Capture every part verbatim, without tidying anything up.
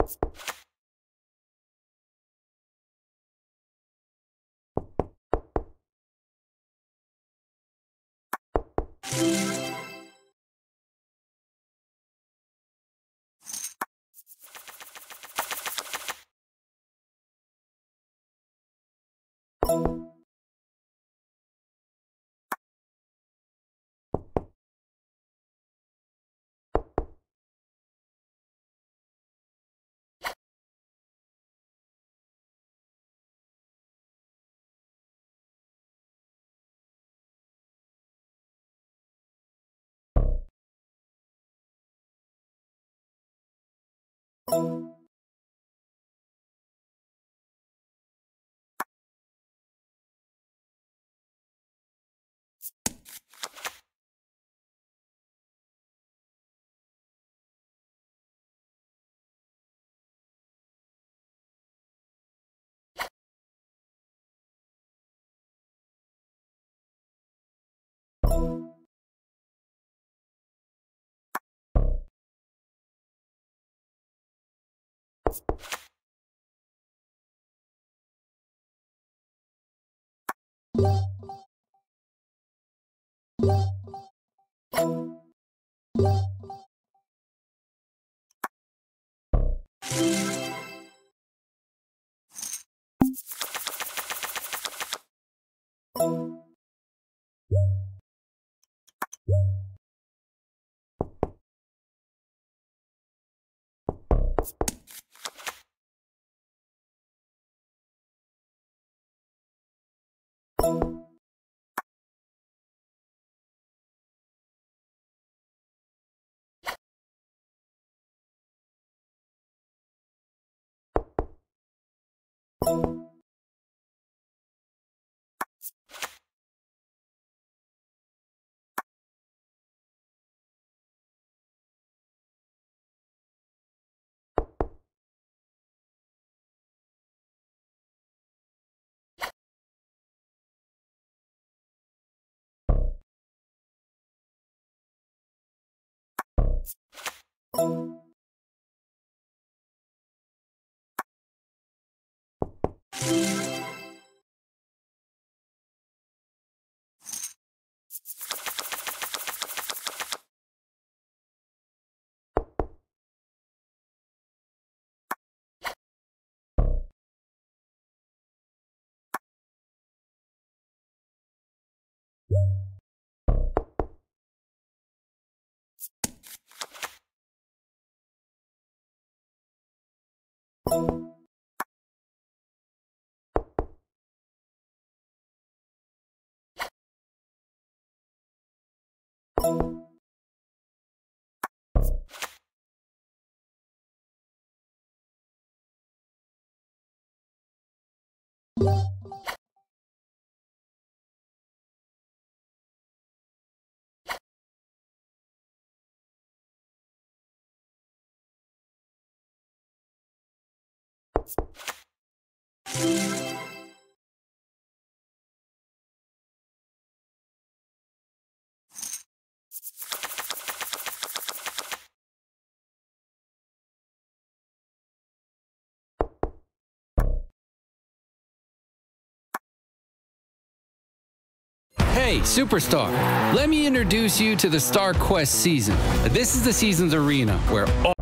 Hey, Superstar, let me introduce you to the Star Quest season. This is the season's arena where all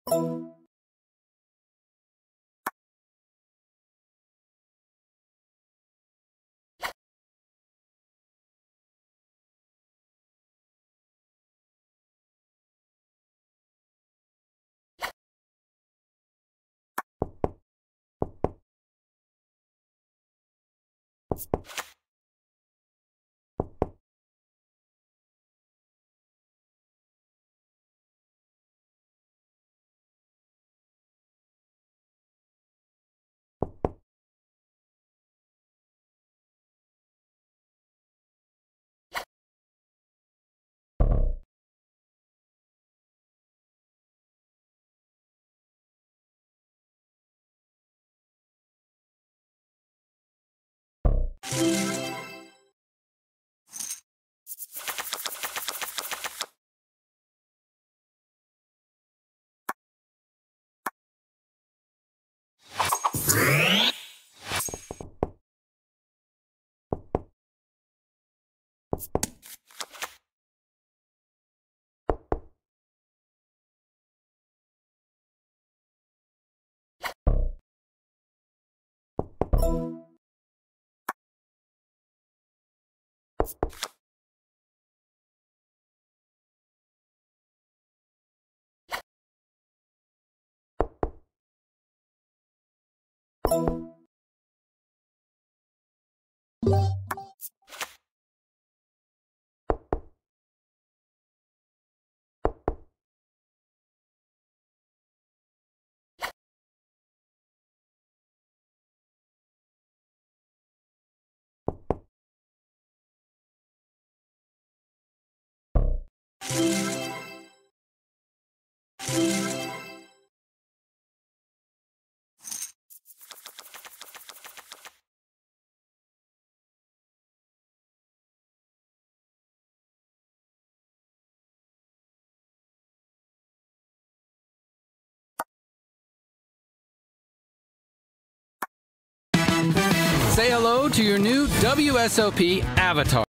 Say hello to your new W S O P avatar.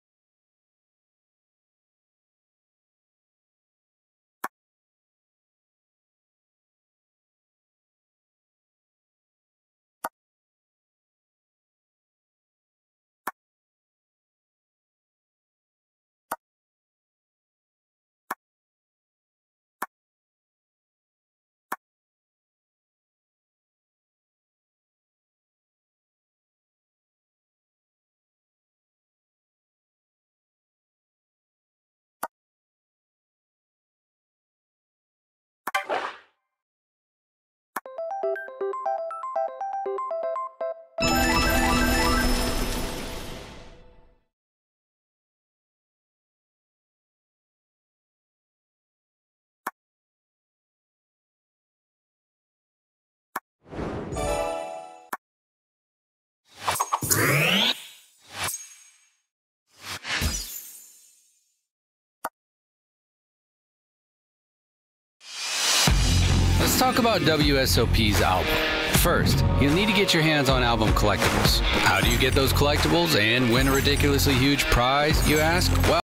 Let's talk about W S O P's album. First, you'll need to get your hands on album collectibles. How do you get those collectibles and win a ridiculously huge prize, you ask? Well,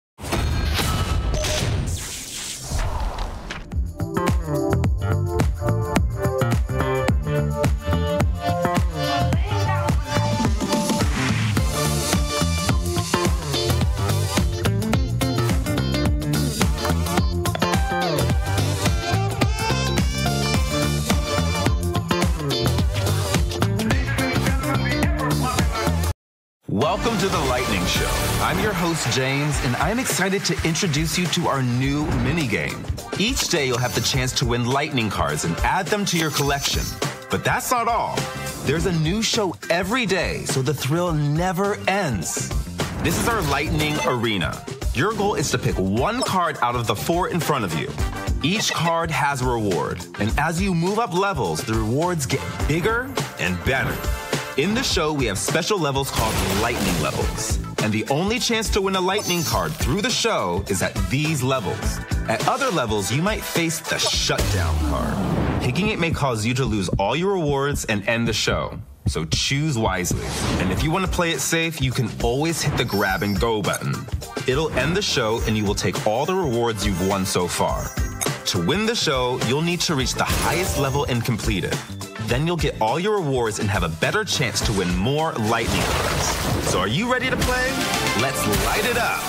welcome to The Lightning Show. I'm your host, James, and I'm excited to introduce you to our new minigame. Each day, you'll have the chance to win lightning cards and add them to your collection. But that's not all. There's a new show every day, so the thrill never ends. This is our Lightning Arena. Your goal is to pick one card out of the four in front of you. Each card has a reward, and as you move up levels, the rewards get bigger and better. In the show, we have special levels called lightning levels. And the only chance to win a lightning card through the show is at these levels. At other levels, you might face the shutdown card. Picking it may cause you to lose all your rewards and end the show. So choose wisely. And if you want to play it safe, you can always hit the grab and go button. It'll end the show and you will take all the rewards you've won so far. To win the show, you'll need to reach the highest level and complete it. Then you'll get all your rewards and have a better chance to win more lightning cards. So are you ready to play? Let's light it up!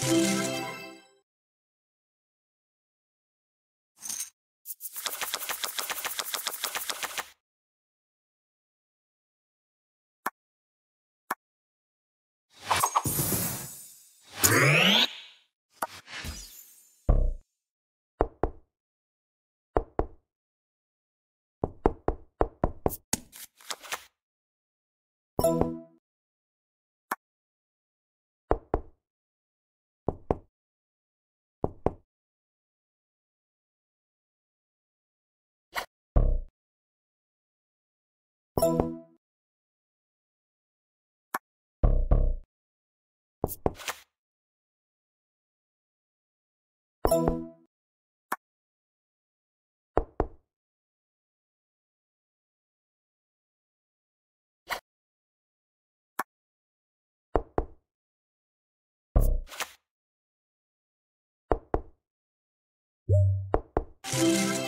You